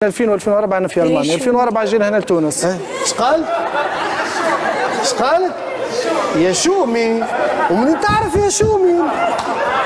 2000 و2004 انا في المانيا، 2004 جينا هنا لتونس. ايش قال؟ ايش قالت؟ يا شومي، ومن تعرف يا شومي؟